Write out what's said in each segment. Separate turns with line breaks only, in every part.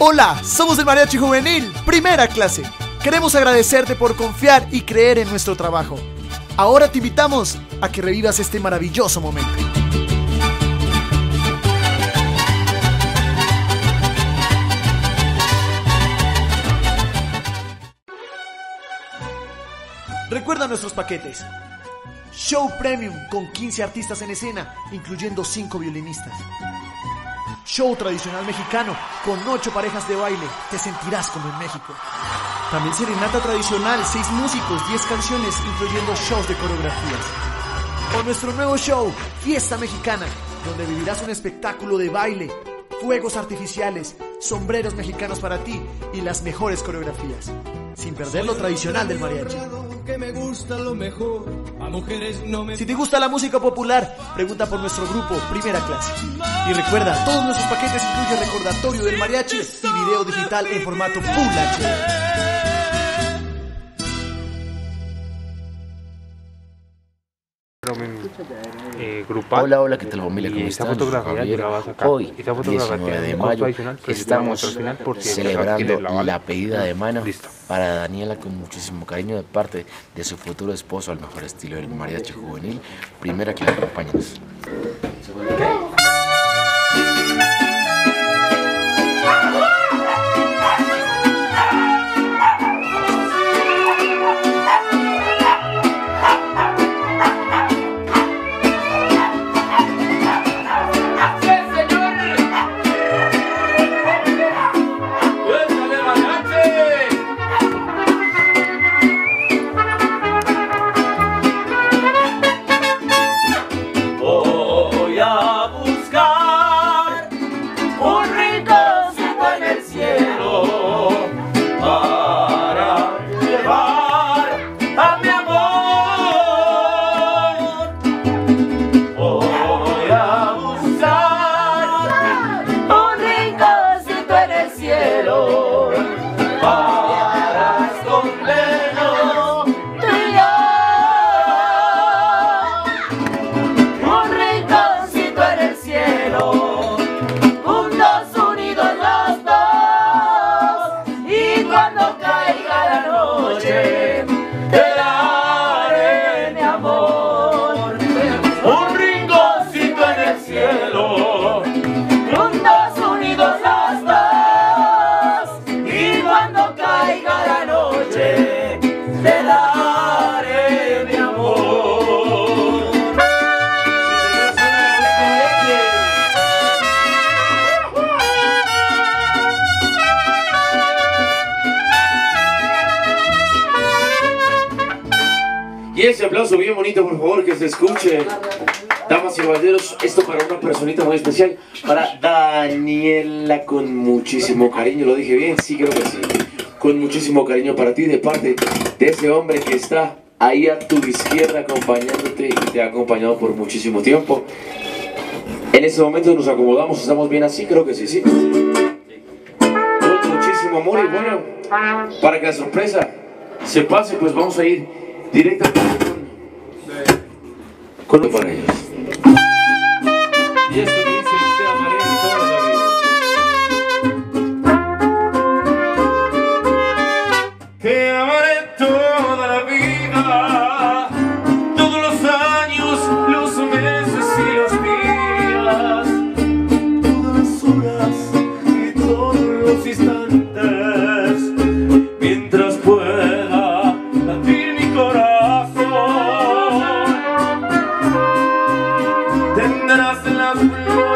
Hola, somos el Mariachi Juvenil, primera clase. Queremos agradecerte por confiar y creer en nuestro trabajo. Ahora te invitamos a que revivas este maravilloso momento. Recuerda nuestros paquetes. Show Premium con 15 artistas en escena, incluyendo 5 violinistas. Show tradicional mexicano con 8 parejas de baile, te sentirás como en México. También serenata tradicional, 6 músicos, 10 canciones, incluyendo shows de coreografías. O nuestro nuevo show, Fiesta Mexicana, donde vivirás un espectáculo de baile, fuegos artificiales, sombreros mexicanos para ti y las mejores coreografías, sin perder lo tradicional del mariachi. Si te gusta la música popular, pregunta por nuestro grupo Primera Clase. Y recuerda, todos nuestros paquetes incluyen recordatorio del mariachi y video digital en formato Full HD.
Grupal. Hola, ¿qué tal familia? ¿Cómo están? Hoy, 19 de mayo, estamos celebrando la pedida de mano para Daniela con muchísimo cariño de parte de su futuro esposo al mejor estilo del mariachi juvenil. Primera Clase, acompáñanos.
Y ese aplauso bien bonito, por favor, que se escuche. Damas y caballeros, esto para una personita muy especial, para Daniela, con muchísimo cariño. ¿Lo dije bien? Sí, creo que sí. Con muchísimo cariño para ti, de parte de ese hombre que está ahí a tu izquierda acompañándote y te ha acompañado por muchísimo tiempo. En este momento nos acomodamos, estamos bien así, creo que sí, sí. Con muchísimo amor y bueno, para que la sorpresa se pase, pues vamos a ir directamente con para ellos. Y esto dice: te amaré toda la vida. Te amaré toda la vida, todos los años, los meses y los días, todas las horas y todos los instantes, mientras pueda latir mi corazón. Tendrás las flores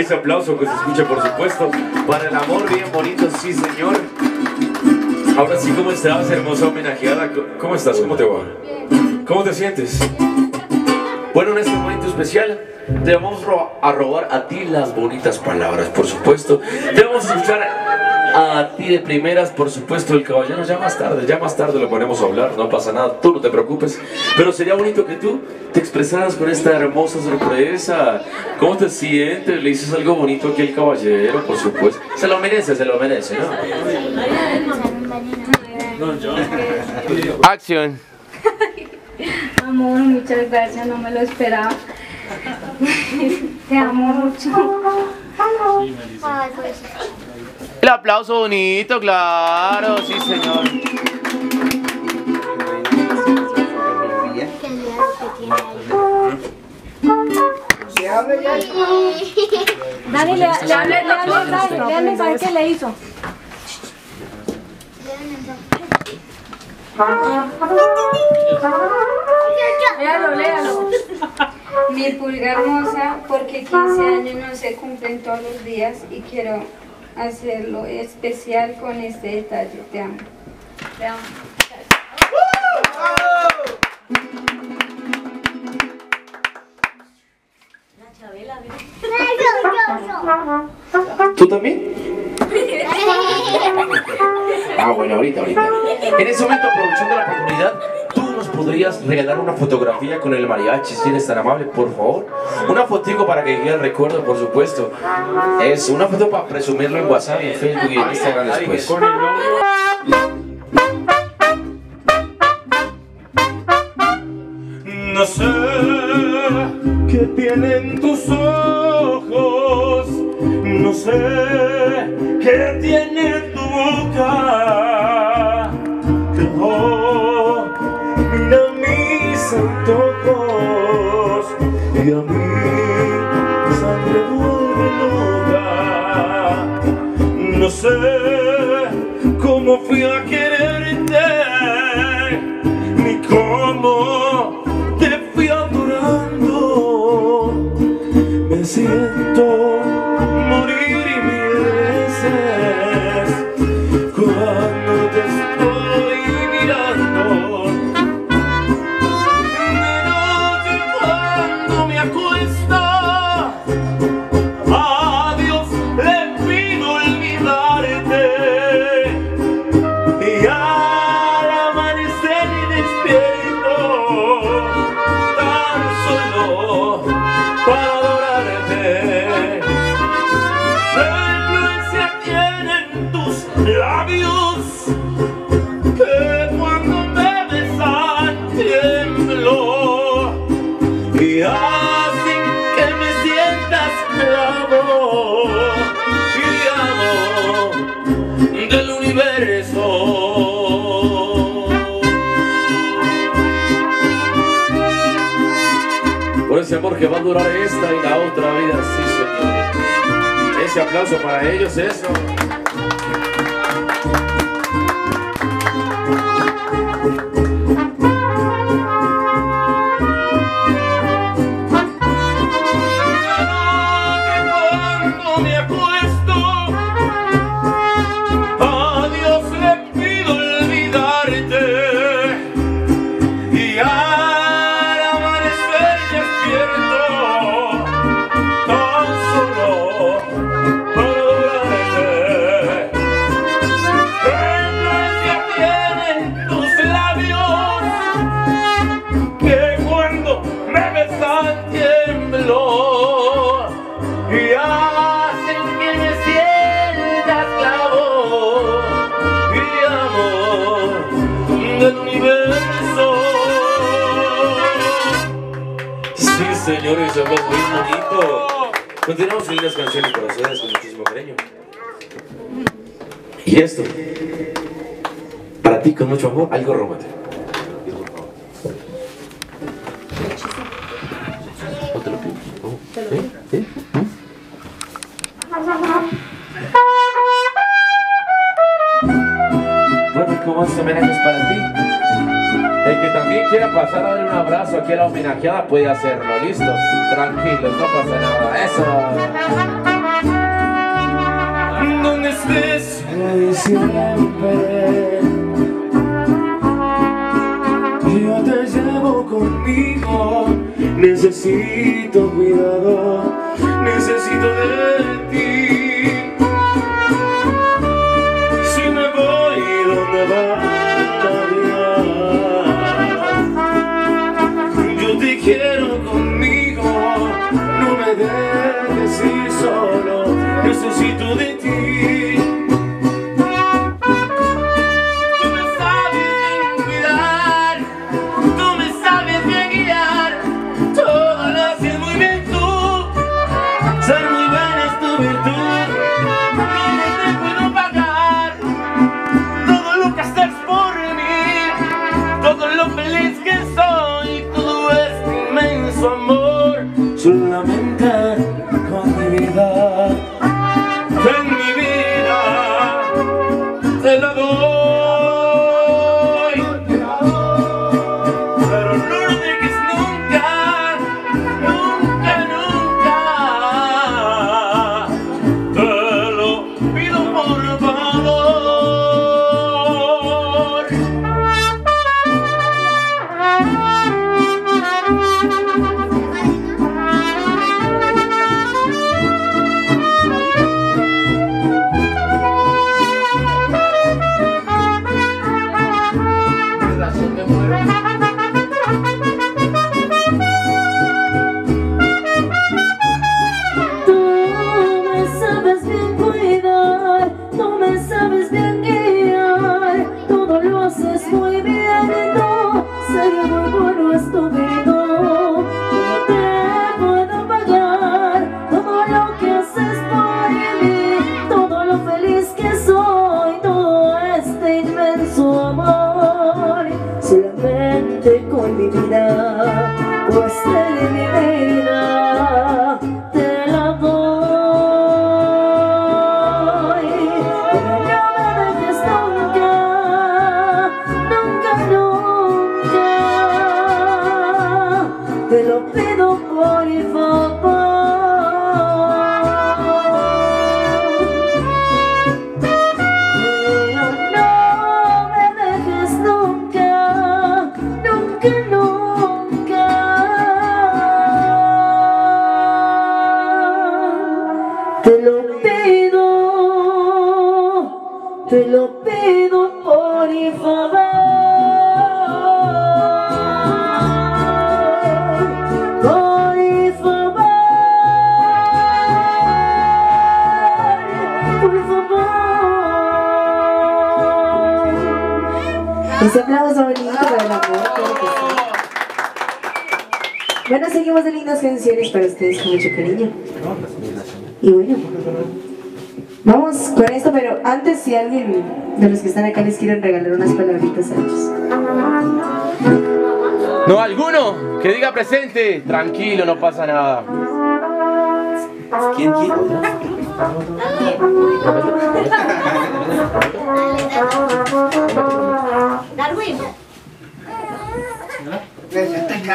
Ese aplauso que se escucha, por supuesto, para el amor bien bonito, sí señor. Ahora sí, ¿cómo estás, hermosa homenajeada? ¿Cómo estás? ¿Cómo te va? ¿Cómo te sientes? Bueno, en este momento especial te vamos a robar a ti las bonitas palabras, por supuesto. Te vamos a escuchar a ti de primeras, por supuesto, el caballero. Ya más tarde lo ponemos a hablar, no pasa nada, tú no te preocupes. Pero sería bonito que tú te expresaras con esta hermosa sorpresa. ¿Cómo te sientes? Le dices algo bonito aquí al caballero, por supuesto. Se lo merece, ¿no? Acción.
Amor, muchas gracias, no me lo esperaba. Te amo mucho.
El aplauso bonito, claro, sí señor.
Dani, le mensaje que le hizo. Léalo. Mi pulga hermosa, porque 15 años no se cumplen todos los días y quiero hacerlo especial con este detalle. Te amo. Te amo.
¿Tú también? Bueno, ahorita. En ese momento, aprovechando la oportunidad, ¿tú nos podrías regalar una fotografía con el mariachi, si eres tan amable, por favor? Una fotico para que quede el recuerdo, por supuesto. Es una foto para presumirlo en WhatsApp, en Facebook y en Instagram después.
No sé qué tienen tus ojos, no sé qué tiene tu boca, que mira mis antojos y a mí sangre vuelve loca. No sé cómo fui a quererte, ni cómo te fui adorando. Me siento morir y mil veces cuando te estoy mirando. De noche cuando me acuesto, a Dios le pido olvidarte, y al amanecer y despierto tan solo para adorarte. ¿Qué influencia tienen tus labios que cuando me besan tiemblo y hacen que me sienta esclavo y amo del universo?
Por ese amor que va a durar esta y la otra vida, sí señor. Ese aplauso para ellos, eso.
Cuando me acuesto, a Dios le pido olvidarte, y al amanecer despierto tan solo para adorarte. ¿Qué influencia tienen tus labios que cuando me besan tiemblo y hacen que me sienta esclavo y amor del universo?
Sí señores, eso es muy bonito. Continuamos con las canciones para ustedes con muchísimo cariño. Y esto, para ti con mucho amor, algo romántico. ¿Sí? Bueno, como este homenaje es para ti. El que también quiera pasar a darle un abrazo aquí a la homenajeada puede hacerlo, listo. Tranquilos, no pasa nada. Eso.
estés hoy siempre. Yo te llevo conmigo, necesito cuidado, necesito de ti. Si me voy, ¿dónde vas? Yo te quiero conmigo, no me dejes ir solo, necesito de ti. Solamente con mi vida, en mi vida, te la doy. Pero no lo dejes nunca, nunca, nunca. Te lo pido por favor. Con mi vida, pues de mi vida te la doy. Pero no me dejes nunca, nunca, nunca. Te lo pido por favor. Te lo pido por favor, por favor. Ese aplauso bonito para el amor, claro que sí. Bueno, seguimos de lindas canciones para ustedes con mucho cariño. Y bueno, vamos con esto, pero antes, si alguien de los que están acá les quieren regalar unas palabritas a ellos.
No, alguno que diga presente. Tranquilo, no pasa nada. ¿Quién quiere?
Darwin.
Está acá.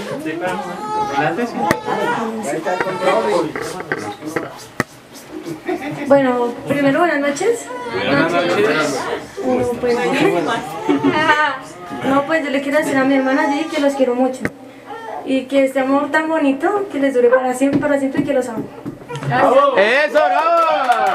Bueno, primero buenas noches.
Buenas noches.
No, pues yo le quiero decir a mi hermana Gigi que los quiero mucho. Y que este amor tan bonito, que les dure para siempre y que los amo.
¡Eso, bravo!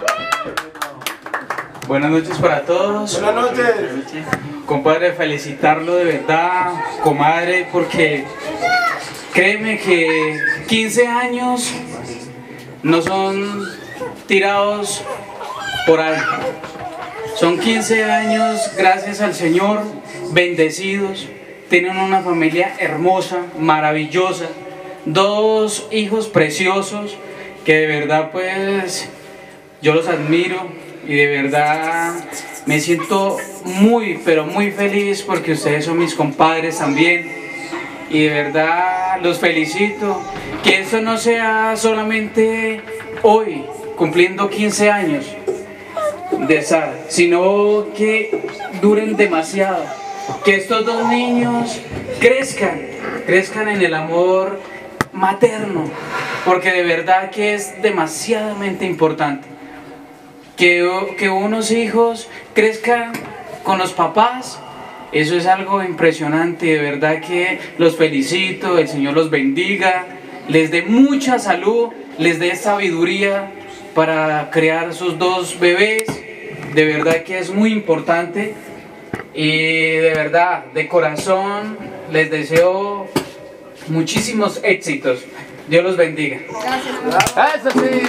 Buenas noches para todos.
Buenas noches.
Compadre, felicitarlo de verdad, comadre, porque créeme que 15 años no son tirados por algo. Son 15 años, gracias al Señor, bendecidos. Tienen una familia hermosa, maravillosa, 2 hijos preciosos que de verdad pues yo los admiro y de verdad me siento muy, pero muy feliz porque ustedes son mis compadres también y de verdad los felicito. Que esto no sea solamente hoy, cumpliendo 15 años de Sara, sino que duren demasiado, que estos 2 niños crezcan en el amor materno, porque de verdad que es demasiadamente importante. que unos hijos crezcan con los papás, eso es algo impresionante. De verdad que los felicito, el Señor los bendiga, les dé mucha salud, les dé sabiduría para crear sus dos bebés. De verdad que es muy importante y de verdad, de corazón, les deseo muchísimos éxitos. Dios los bendiga.
Gracias. ¡Eso sí!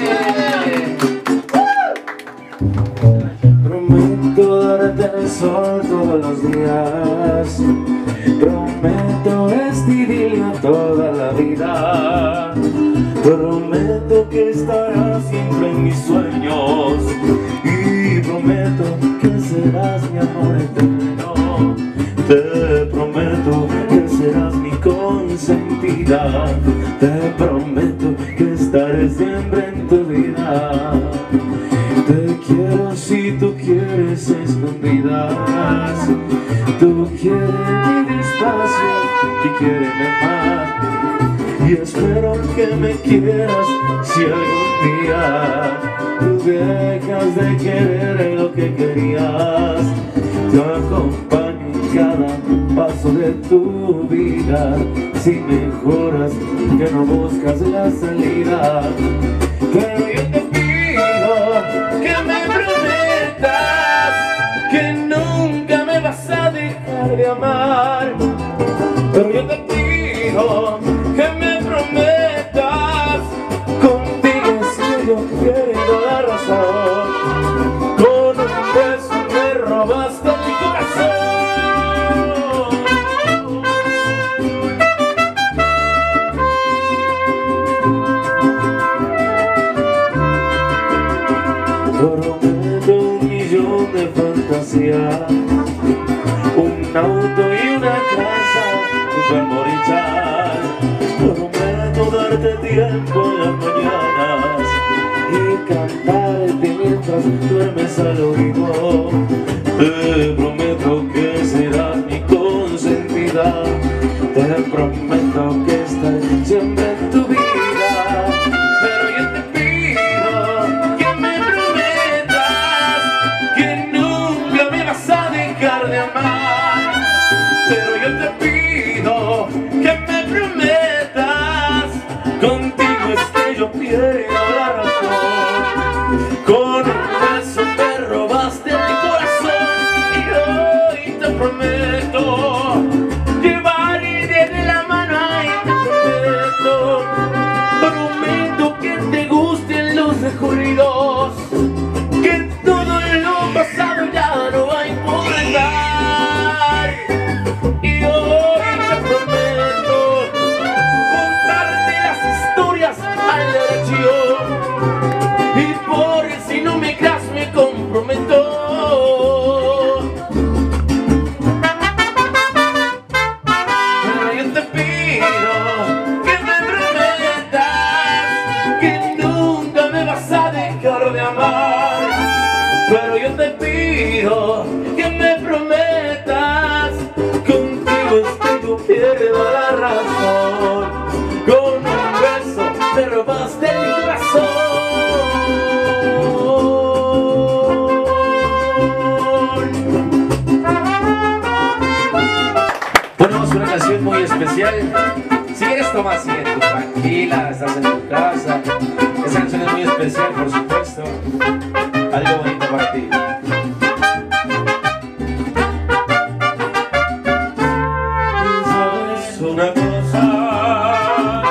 Prometo darte el sol todos los días. Prometo vestirla toda la vida. Prometo que estarás siempre en mis sueños. Y prometo que serás mi amor eterno. Te prometo que serás mi consentida. Te prometo que estaré siempre en tu vida. Te quiero si tú quieres escondidas. Tú quieres mi despacio y quieres más. Y espero que me quieras si algún día tú dejas de querer lo que querías. Te acompaño en cada paso de tu vida. Si mejoras, que no buscas la salida. Pero yo te pido que me prometas que nunca me vas a dejar de amar. Pero yo te pido que me prometas, contigo si yo pierdo la razón. Con un beso me robaste mi corazón. Prometo 1.000.000 de fantasías, un auto y una casa, un buen morichar. Prometo darte tiempo en las mañanas y cantarte mientras duermes al oído. Te prometo que serás mi consentida. Te prometo que estaré siempre en tu vida. Pero yo te pido que me prometas que nunca me vas a dejar de amar. Pero yo te pido que me prometas, contigo es que yo pierdo la razón. Con un beso me robaste mi corazón. Y hoy te prometo llevarte de la mano. Ay, te prometo que te gusten los recorridos, que todo lo pasado ya no va a importar. Y hoy te prometo contarte las historias al derecho. Y por si no me creas me comprometo. Pero yo te pido que me prometas que nunca me vas a dejar de amar. Pero yo te pido que me prometas, contigo es que yo pierdo la razón. Con un beso me robaste mi corazón. Bueno, vamos con una canción muy especial. Si quieres tomar asiento, tranquila, estás en tu casa. Esta canción es muy especial, por supuesto. Algo bonito para ti. ¿Sabes una cosa?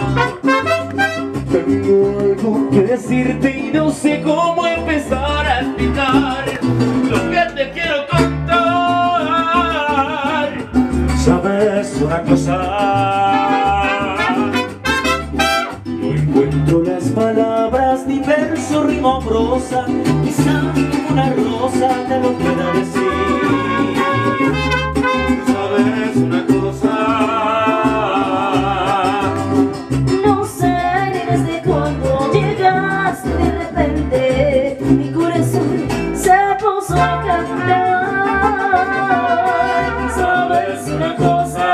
Tengo algo que decirte y no sé cómo empezar a explicar lo que te quiero contar. ¿Sabes una cosa? No encuentro las palabras, ni verso, rima o prosa, quizá una rosa te lo pueda decir. ¿Sabes una cosa?
No sé ni desde cuándo llegaste de repente, mi corazón se puso a cantar. ¿Sabes una cosa?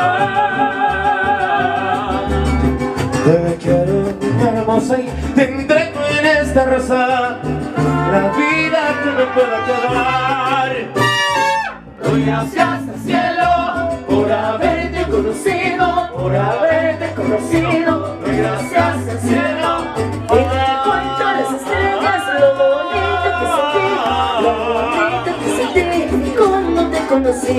Te quiero, hermosa, y te entrego en esta rosa la vida. que me pueda quedar. Doy gracias al cielo por haberte conocido, por haberte conocido. Doy gracias al cielo.
Y le cuento a las estrellas lo bonito que sentí, lo bonito que sentí cuando te conocí.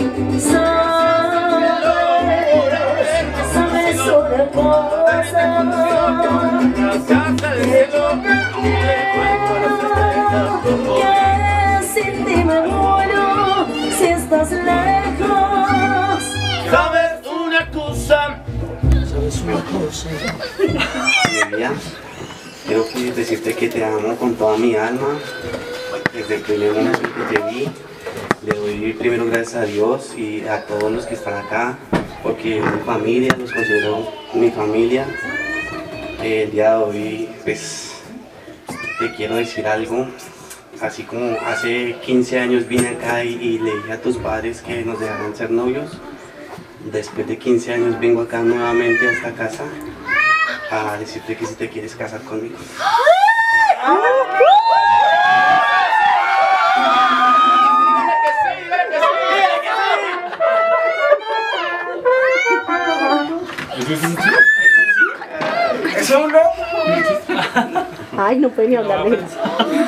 Sabes una cosa, que sin ti me muero si estás lejos.
¿Sabes una cosa?
¿Sabes una cosa?
Olivia, quiero decirte que te amo con toda mi alma. Desde el primer momento que te vi, le doy primero gracias a Dios y a todos los que están acá, porque mi familia, los considero mi familia. El día de hoy, pues, te quiero decir algo. Así como hace 15 años vine acá y le dije a tus padres que nos dejaran ser novios, después de 15 años vengo acá nuevamente a esta casa a decirte que si te quieres casar conmigo.
¿Eso no?
Ay, no puede ni hablar de eso.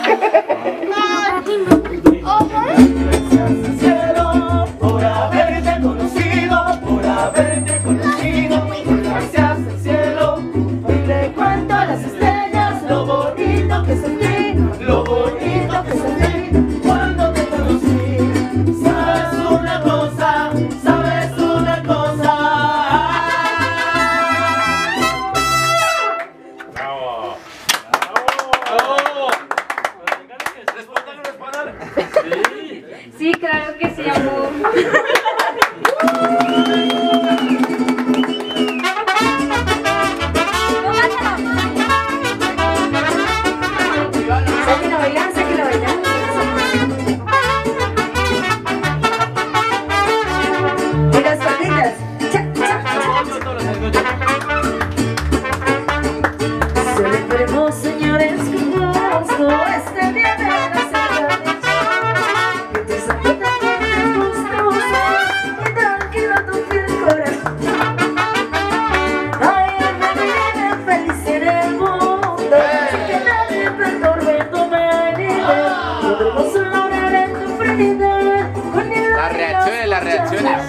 Por haberte conocido, por haberte conocido. Gracias al cielo.
Y le cuento a las estrellas lo bonito que sentí, lo bonito que sentí cuando te conocí.
Sabes una cosa, sabes una cosa.
Sí, claro que sí, amor.
Sáquenla a bailar, sáquenla a bailar. Y las palmitas. Cha, cha,
Celebremos, señores, con gusto este día de la celebración. Que te saluda gente gustosa y tranquilo tu fiel corazón. Ay, me viene feliz en el mundo, que nadie perturbe tu venida. Podremos lograr en tu felicidad con el
Las reacciones.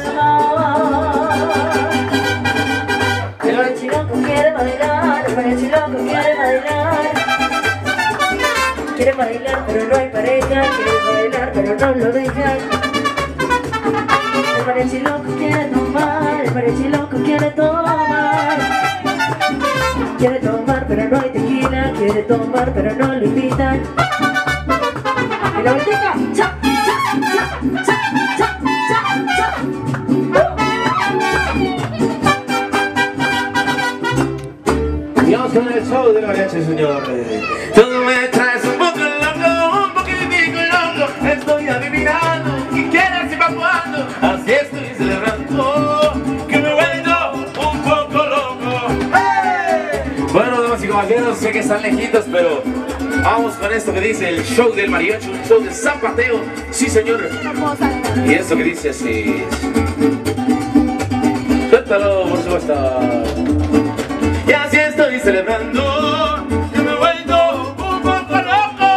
El mariachi loco quiere bailar, el mariachi loco quiere bailar. Quiere bailar pero no hay pareja, quiere bailar pero no lo dejan. El mariachi loco quiere tomar, el mariachi loco quiere tomar. Quiere tomar pero no hay tequila, quiere tomar pero no lo invitan. Y la vueltica, cha, cha, cha, cha, cha, cha, cha.
Y vamos con el show de la mariachi, señor. Tú me traes un poco loco, un poquitico loco. Estoy adivinando y quieres y pa' cuando. Así estoy celebrando que me he vuelto un poco loco. ¡Hey! Bueno, damas y caballeros, sé que están lejitos, pero vamos con esto que dice el show del mariachi, un show de zapateo. Sí, señor. Y esto que dice así. Suéltalo, por supuesto. Y así estoy celebrando que me he vuelto un poco loco.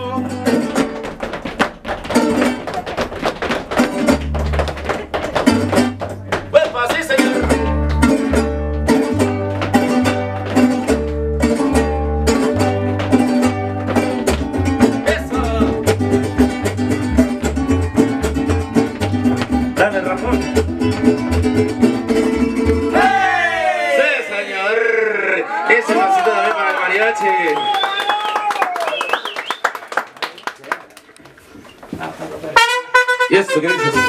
Pues así, señor. Eso. Dale, Ramón. Ese vasito también para el mariachi. Y esto que dice así.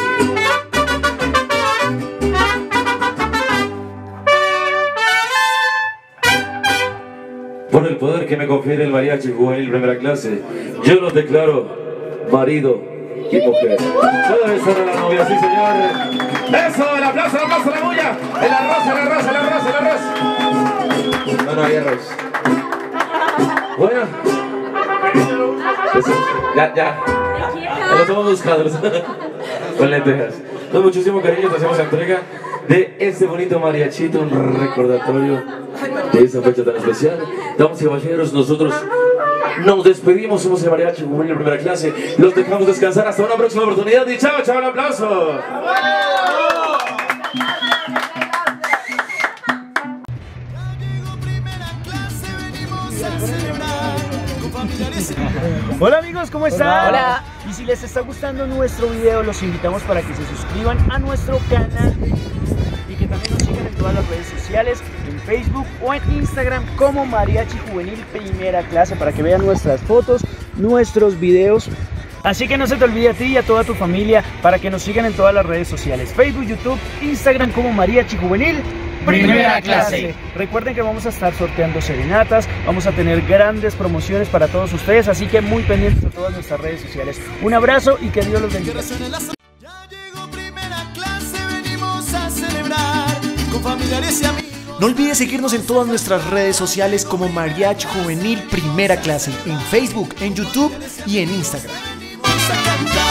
Por el poder que me confiere el mariachi juvenil primera clase, yo los declaro marido y mujer. Puede besar a la novia, sí, señor. Eso, el aplauso, la bulla. El arroz, el arroz, el arroz, el arroz. No hay arroz. Bueno. Ya lo tomamos buscados. Con lentejas. Con muchísimo cariño te hacemos entrega de este bonito mariachito, un recordatorio de esta fecha tan especial. Damas y caballeros, nosotros nos despedimos, somos el Mariachi Juvenil Primera Clase. Los dejamos descansar hasta una próxima oportunidad y chao, un aplauso.
Hola amigos, ¿cómo están?
Hola.
Y si les está gustando nuestro video, los invitamos para que se suscriban a nuestro canal y que también nos sigan en todas las redes sociales, en Facebook o en Instagram como Mariachi Juvenil Primera Clase, para que vean nuestras fotos, nuestros videos. Así que no se te olvide a ti y a toda tu familia para que nos sigan en todas las redes sociales, Facebook, YouTube, Instagram como Mariachi Juvenil Primera Clase. Recuerden que vamos a estar sorteando serenatas, vamos a tener grandes promociones para todos ustedes, así que muy pendientes de todas nuestras redes sociales. Un abrazo y que Dios los bendiga.
Ya llegó Primera Clase, venimos a celebrar con familiares y amigos. No olvides seguirnos en todas nuestras redes sociales como Mariachi Juvenil Primera Clase, en Facebook, en YouTube y en Instagram. Vamos a cantar.